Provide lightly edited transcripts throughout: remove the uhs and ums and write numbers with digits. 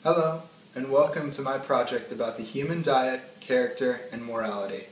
Hello, and welcome to my project about the human diet, character, and morality.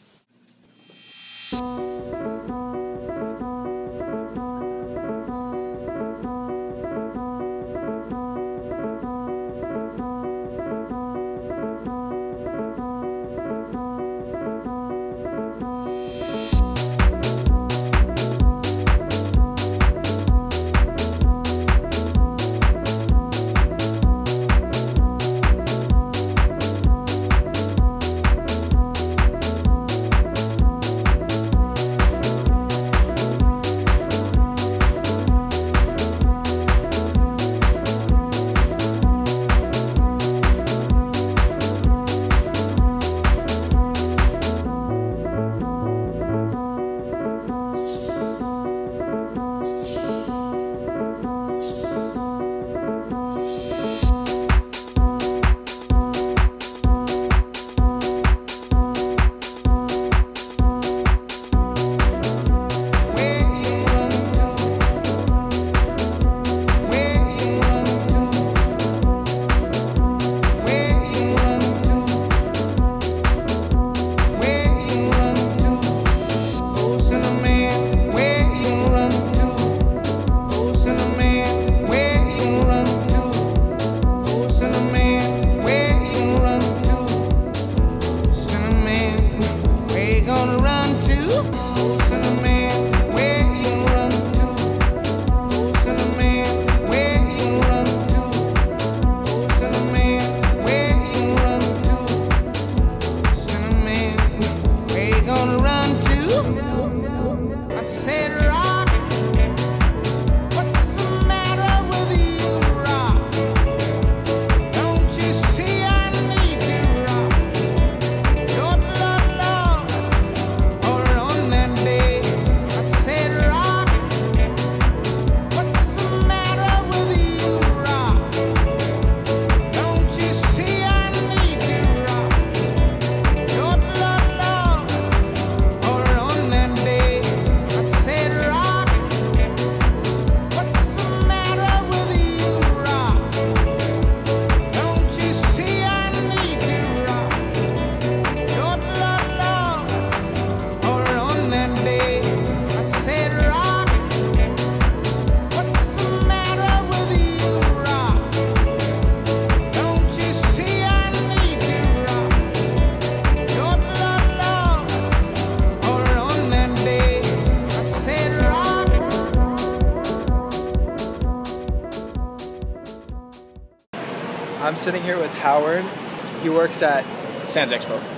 I'm sitting here with Howard. He works at Sands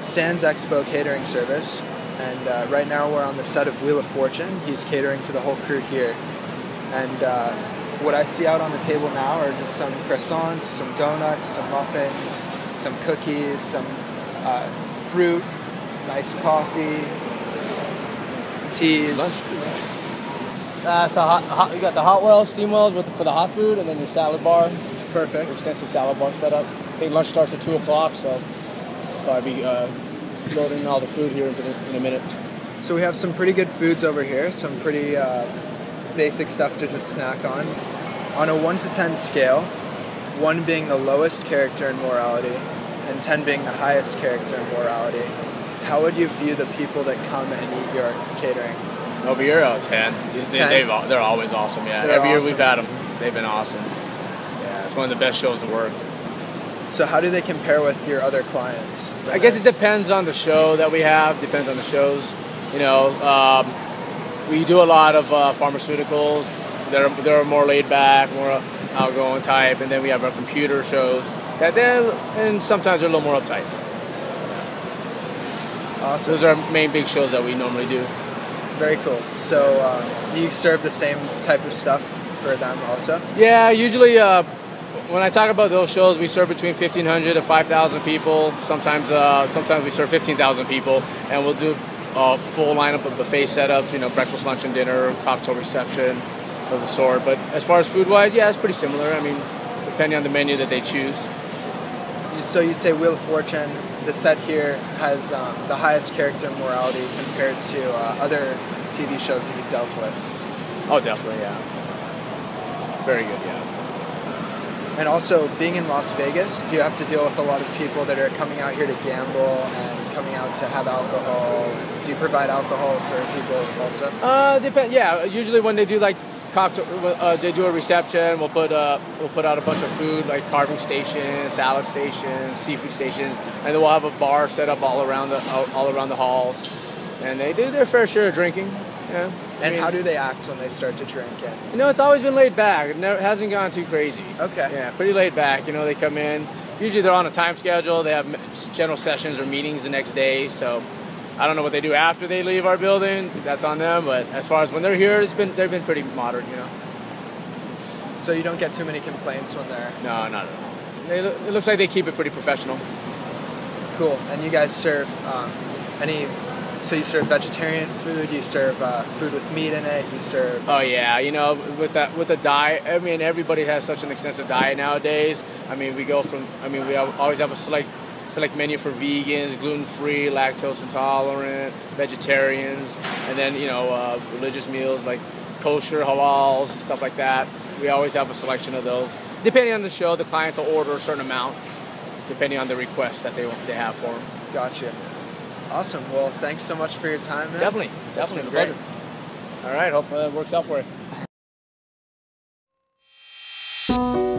Expo Catering Service, and right now we're on the set of Wheel of Fortune. He's catering to the whole crew here, and what I see out on the table now are just some croissants, some donuts, some muffins, some cookies, some fruit, nice coffee, teas. You got the hot wells, steam wells for the hot food, and then your salad bar. Perfect. Extensive salad bar setup. I think lunch starts at 2 o'clock, so I'll be loading all the food here in a minute. So we have some pretty good foods over here, some pretty basic stuff to just snack on. On a 1 to 10 scale, 1 being the lowest character and morality, and 10 being the highest character and morality, how would you view the people that come and eat your catering? Over here, 10. They're always awesome, yeah. Every year we've had them. They've been awesome. Yeah, it's one of the best shows to work. So how do they compare with your other clients? I guess it depends on the show that we have, depends on the shows. You know, we do a lot of pharmaceuticals. They're more laid back, more outgoing type, and then we have our computer shows and sometimes they're a little more uptight. Awesome. Those are our main big shows that we normally do. Very cool. So you serve the same type of stuff for them also? Yeah, usually when I talk about those shows, we serve between 1,500 to 5,000 people. Sometimes we serve 15,000 people, and we'll do a full lineup of buffet setups, you know, breakfast, lunch, and dinner, cocktail reception of the sort. But as far as food-wise, yeah, it's pretty similar. I mean, depending on the menu that they choose. So you'd say Wheel of Fortune, the set here has the highest character and morality compared to other TV shows that you've dealt with? Oh, definitely, yeah. Very good, yeah. And also, being in Las Vegas, do you have to deal with a lot of people that are coming out here to gamble and coming out to have alcohol? Do you provide alcohol for people also? Depend. Yeah, usually when they do like cocktail, they do a reception. We'll put out a bunch of food like carving stations, salad stations, seafood stations, and then we'll have a bar set up all around the halls. And they do their fair share of drinking. Yeah. And how do they act when they start to drink? It's always been laid back. It hasn't gone too crazy. Okay. Yeah, pretty laid back. They come in. Usually they're on a time schedule. They have general sessions or meetings the next day. So I don't know what they do after they leave our building. That's on them. But as far as when they're here, they've been pretty moderate. So you don't get too many complaints when they're... No, not at all. It looks like they keep it pretty professional. Cool. And you guys serve So you serve vegetarian food, you serve food with meat in it, you serve... Oh yeah, with the diet, everybody has such an extensive diet nowadays. We always have a select menu for vegans, gluten-free, lactose intolerant, vegetarians, and then, religious meals like kosher, halals, stuff like that. We always have a selection of those. Depending on the show, the clients will order a certain amount, depending on the requests that they have for them. Gotcha. Awesome. Well, thanks so much for your time, man. Definitely. That's been Definitely. great. All right. Hope it works out for you.